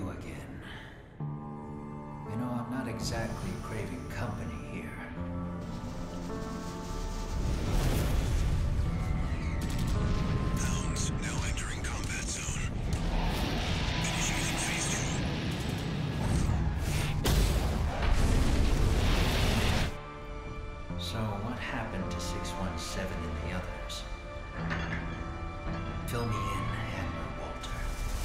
you again. You know, I'm not exactly craving company here. Hounds now entering combat zone. Initiating phase 2. So, what happened to 617 and the others? Fill me in, Admiral Walter.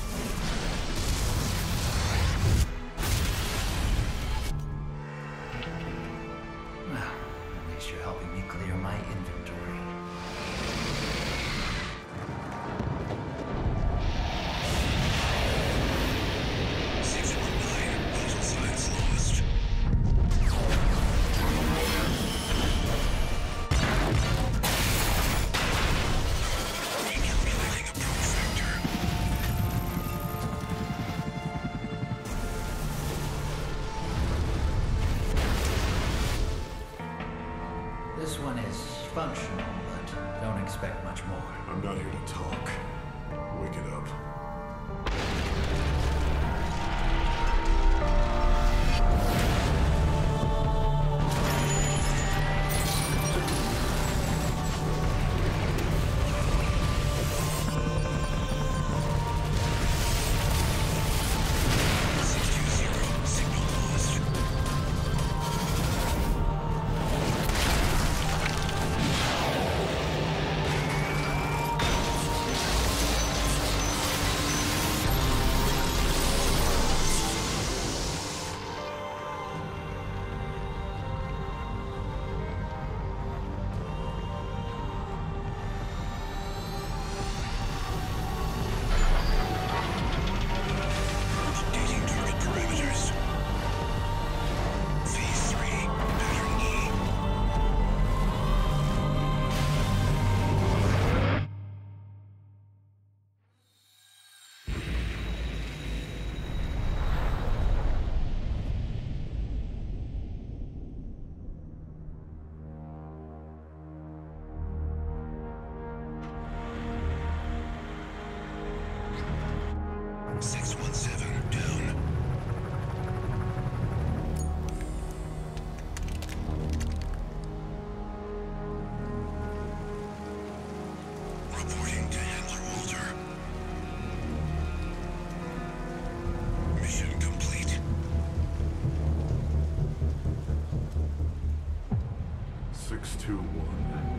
Well, at least you're helping me clear my inventory. This one is functional, but don't expect much more. I'm not here to talk. Wake it up. Updating target parameters. Phase 3, pattern E. Six 1-7 down. Reporting to Handler Walter. Mission complete. 621.